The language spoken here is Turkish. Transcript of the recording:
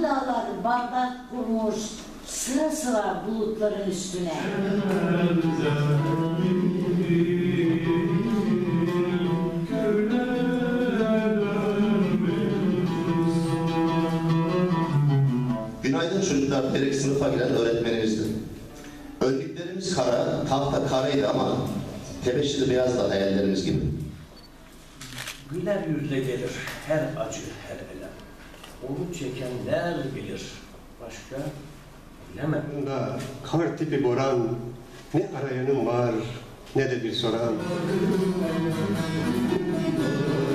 dağlar bardak kurmuş sıra sıra bulutların üstüne. Günaydın çocuklar, Perek sınıfa giren öğretmenimizdi. Önlüklerimiz kara, tahta karaydı ama tebeşiri beyaz da hayallerimiz gibi. Güler yüzle gelir her acı, her elem. Onu çekenler bilir, başka bilemem. Kar tipi boran, ne arayanım var, ne de bir soran.